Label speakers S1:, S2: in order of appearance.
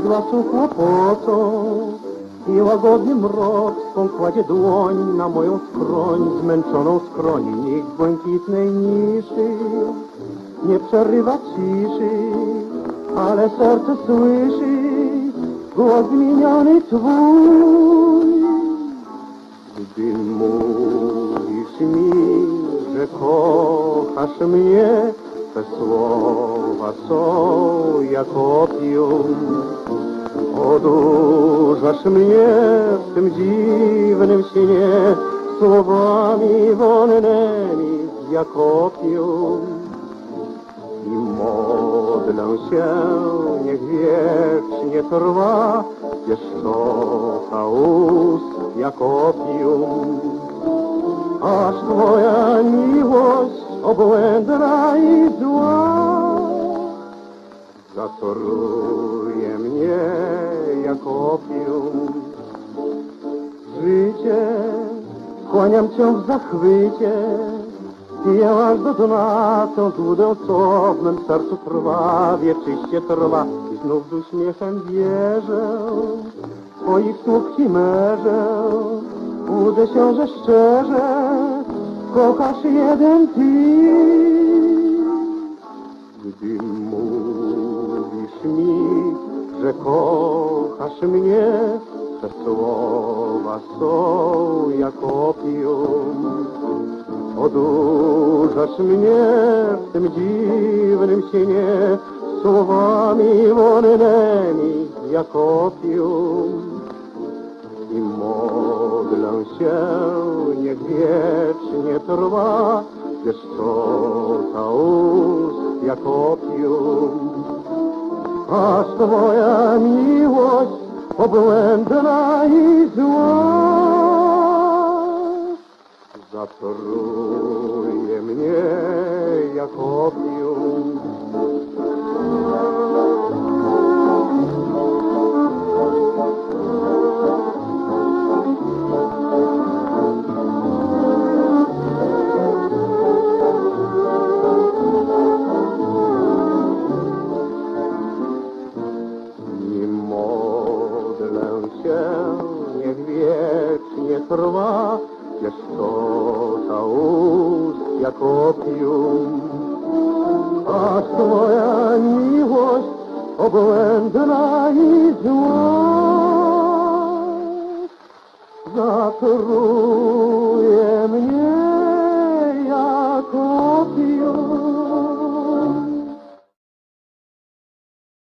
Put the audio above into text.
S1: z lasu kłopocą i łagodny mrok swą kładzie dłoń na moją skroń, zmęczoną skroń. Nikt w błękitnej niszy nie przerywa ciszy, ale serce słyszy głos zmieniony twój. Gdy mówisz mi, że kochasz mnie, te słowa są jak opium. Odurzasz mnie w tym dziwnym śnie słowami wolnymi jak opium. I modlę się, niech wiecznie trwa pieszczota ust jak opium. Aż twoja miłość obłędna i zła zatoruje mnie jak opium. Życie, kłaniam cię w zachwycie, piję aż do dna tę dłudę, co w mym sercu trwa, wieczyście trwa. I znów z uśmiechem wierzę, twoich słów chimerze, łudzę się, że szczerze kochasz jeden ty. Gdy mówisz mi, że kochasz mnie, te słowa są jak opium. Odurzasz mnie w tym dziwnym śnie słowami wolnymi jak opium. I modlę się, niech wiecznie trwa pieszczota ust jak opium. Aż twoja miłość obłędna i zła zatoruje mnie jak opium. Niech wiecznie trwa pieszczota ust jak opium. Aż twoja miłość obłędna i zła zatoruje mnie